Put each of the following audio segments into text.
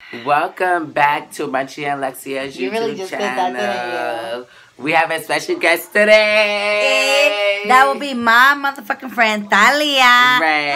Welcome back to Munchie and Lexia's You really YouTube just did that, channel. We have a special guest today. That will be my motherfucking friend Thalia. Right.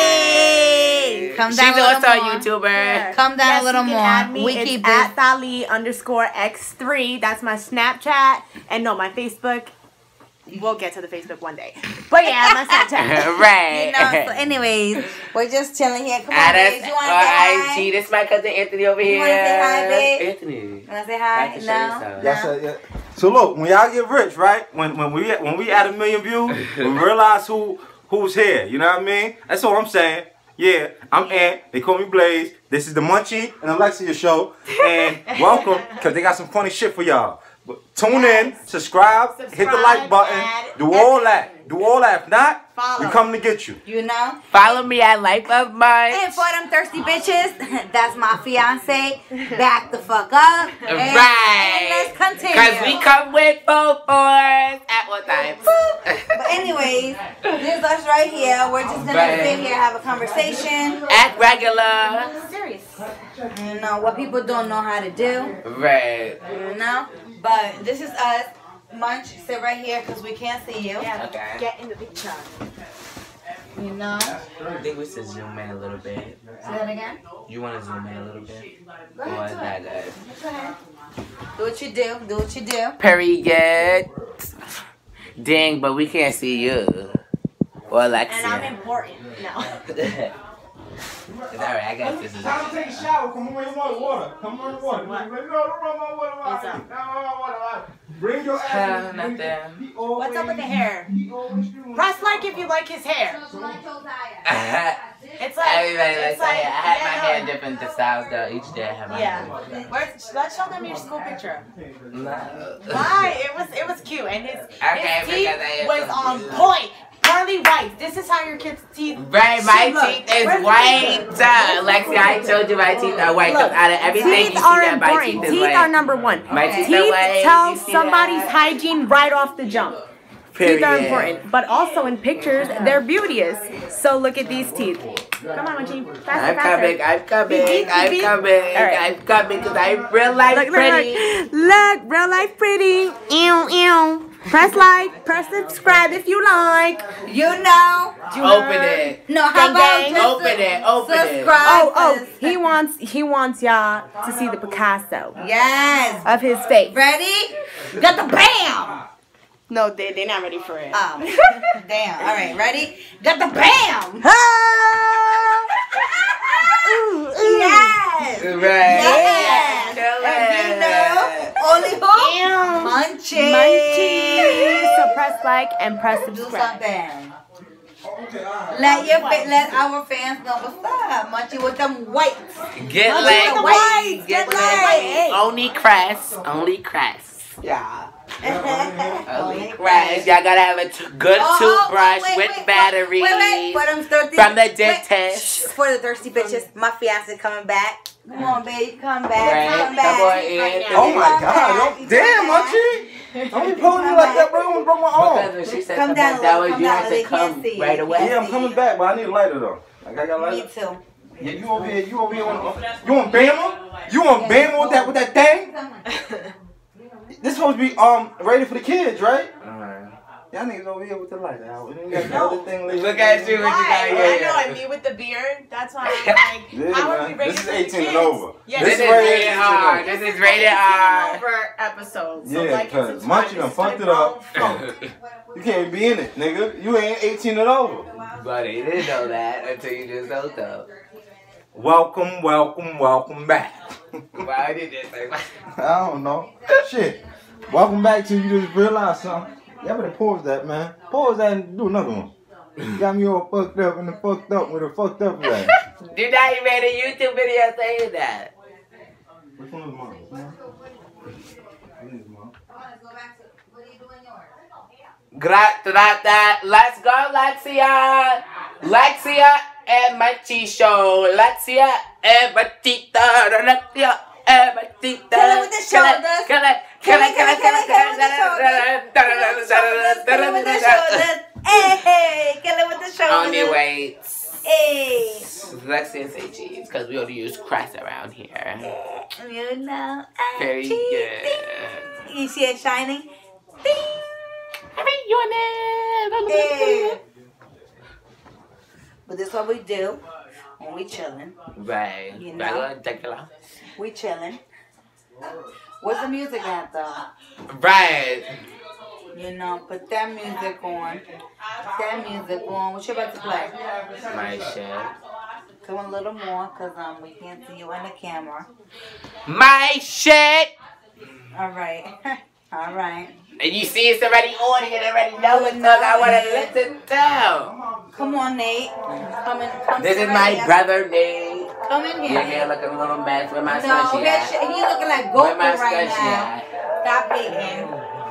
Hey, come down She's a little also a more. YouTuber. Come down a little you can more. Add me. We It's keep at it. Thali_X3. That's my Snapchat. And no, my Facebook. We'll get to the Facebook one day. But yeah, my Snapchat. Right. You know, so anyways, we're just chilling here. Come on, Add babes. us You want to on say hi? IG. This is my cousin Anthony over here. wanna say hi, babe? Anthony. You want to say hi? Like to show No? yourself. Yes, sir, yeah. So look, when y'all get rich, right? When we at 1 million views, we realize who's here. You know what I mean? That's all I'm saying. Yeah, I'm Ant. They call me Blaze. This is the Munchie and Alexia show, and welcome because they got some funny shit for y'all. But tune in, subscribe, hit the like button, do all that. Do all that. If not, we coming to get you. You know? Follow me at Life of Munch. And for them thirsty bitches, that's my fiance. Back the fuck up. And let's continue. Because we come with full force at one time. But anyways, this is us right here. We're just gonna sit here, have a conversation. Act regular. You know what people don't know how to do. Right. You know? But this is us. Munch, sit right here because we can't see you. Yeah, Okay. get in the picture. You know? I think we should zoom in a little bit. Say that again. You want to zoom in a little bit? Go Or ahead, is do that it. good? Go ahead. Do what you do. Do what you do. Period. Dang, but we can't see you. Or And I'm Alexia. important. No. Alright, I got this. Time to take a shower. Come on, water. Come on, water. No, don't run my water. What's up? Bring your ass. Nothing. What's up with the hair? Press like if you like his hair. It's like Everybody it's likes like, I have my yeah, hair no. different styles though. Each day I have my Yeah. hair. Let's show them your school picture. No. Why? It was cute and his Okay, teeth because I am was so on cute. point. Pearly white. This is how your kids' teeth. Right, my should look. teeth is Where's the white. picture? Lexi, I told you my teeth are white. Because Look, out of everything you teeth see are that my important. teeth is Teeth white. are number one. My teeth are Teeth white. tell You see somebody's that? hygiene right off the jump. Teeth are Period. important, but also in pictures, they're beauteous. So look at these teeth. Come on, Munchie. Faster, I'm faster. coming, I'm coming, Beep, beep, I'm beep. coming, Alright. I'm coming because I'm real life Look, pretty. look, real life pretty. Ew, ew. Press like, press subscribe if you like. You know. Open it. No, how Gang, about gang. just Open it, open it. subscribe? Oh, he wants y'all to see the Picasso Yes. of his face. Ready? Got the bam. No, they're not ready for it. Oh, damn. All right, ready? Got the bam. Ooh, ooh. Yes. Right. Yes. Kill And you it. know, only who? Munchie. Munchie. So press like and press Do subscribe. something. Let our fans know what's up. Munchie with them whites. Get Munchie laid. with the whites. Get Get laid. laid. Only crest. Only crest. Yeah. Only crest. Y'all gotta have a good toothbrush with batteries. Wait, for them thirsty From the wait, dentist. For the thirsty bitches, my fiance coming back. Come on, babe, come back. Right. Come Come back. on in. Oh my Come God! back. Don't, damn, Munchie. Don't be pulling me like that, bro. I almost broke my Because arm. when she said Come come down back, a that little, was come you down had a to little, come can't see right you. away. Yeah, I'm coming back, but I need a lighter though. I got Me lighter. too. Yeah, you over here on Bama? You on Bama with that thing? This supposed to be ready for the kids, right? Y'all niggas over here with the lighter out. And then you got the other thing lit. Look at you, what you got Why? here. I know, me with the beard. That's why I'm like, Yeah, how are man. we rated This is for the 18 and kids? over. Yeah, This is This rated rated 18 R. and This This is rated R. over episode. So Yeah, like and cause subscribe. Munchie done fucked it up. You can't be in it, nigga. You ain't 18 and over. Buddy, you didn't know that until you just told them. Welcome back. Why did you say that? I don't know. Shit. Welcome back to You Just Realized Something. Y'all better pause that, man. Pause that and do another one. You got me all fucked up and the fucked up with a fucked up at. You know you made a YouTube video saying that. Which one is mine? Let's go, Lexia. Lexia and Munchie show. Lexia and Matita. Lexia and Matita. Kill it with the shoulders. Kill it with the shoulders. Hey, kill it with the shoulders. On your weights. Hey. Lexia Sensei cheese because we only use crust around here. You know, Very cheese. good. You see it shining? Ding. I mean, you in Yeah. there. But this is what we do when we chilling. Right. You know. Regular. We chilling. What's the music at though? Right. You know, put that music on. Put that music on. What you about to play? My shit. Come a little more, cause we can't see you on the camera. My shit. All right. All right. And you see it's already on and you already know it, cause I wanna listen down. Come on, Nate. Come This is my brother, Nate. Come in here. Your hair looking a little mess. Where my No, scrunchie at? he looking like Where Goku my right scrunchie now. at? Stop hating.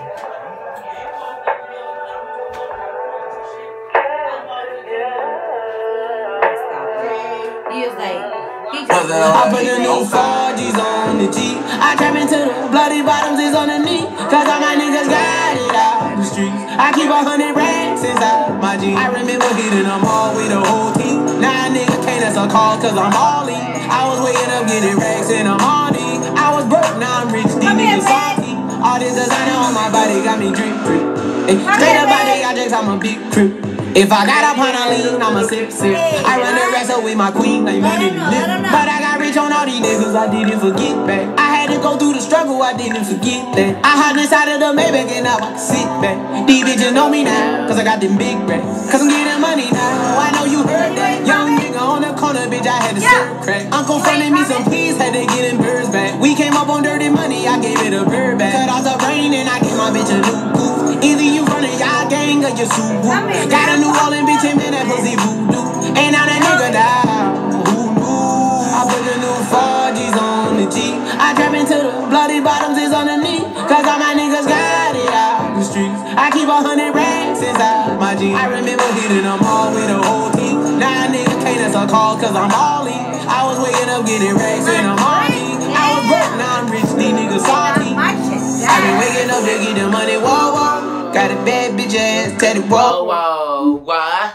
He was like, I put the new 4G's on the G. I trap into the bloody bottoms is on the knee. Cause all my niggas got it out the streets. I keep 100 racks inside my G. I remember hitting them all with the whole team. Now a nigga can't answer calls cause I'm all in. I was waking up getting racks in the morning. I was broke, now I'm rich, these niggas salty. All this designer on my body got me drip. Straight up body, I just I'm a big crip. If I got up on a lean, I'ma sip. I run the rest up with my queen, like me didn't live. But I got rich on all these niggas, I didn't forget back. I had to go through the struggle, I didn't forget that. I hopped inside of the Maybach and now I can sit back. These bitches know me now, cause I got them big racks. Cause I'm getting money now, I know you heard that. Young nigga on the corner, bitch, I had to serve crack. Uncle funded me some peas, had to get them birds back. We came up on dirty money, I gave it a bird back. Cut off the brain and I gave my bitch a new goof. Either you running y'all gang or you sue. Got a New Orleans bitch and man, that pussy voodoo. And now that nigga down, who knew? I put the new 4G's on the G. I trap into the bloody bottoms is on the knee. Cause all my niggas got it out the streets. I keep 100 racks inside my G. I remember hitting them all with the whole team. Now a nigga can't answer call cause I'm all in. I was waking up getting racks in the morning. I was broke, now I'm rich, these niggas salty. I been waking up to get the money, whoa, whoa. Got a bad bitch ass, Teddy, whoa, whoa, what?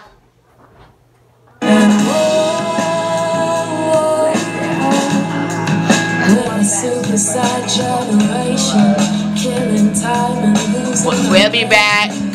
Suicide generation, killing time and losing. We'll be back.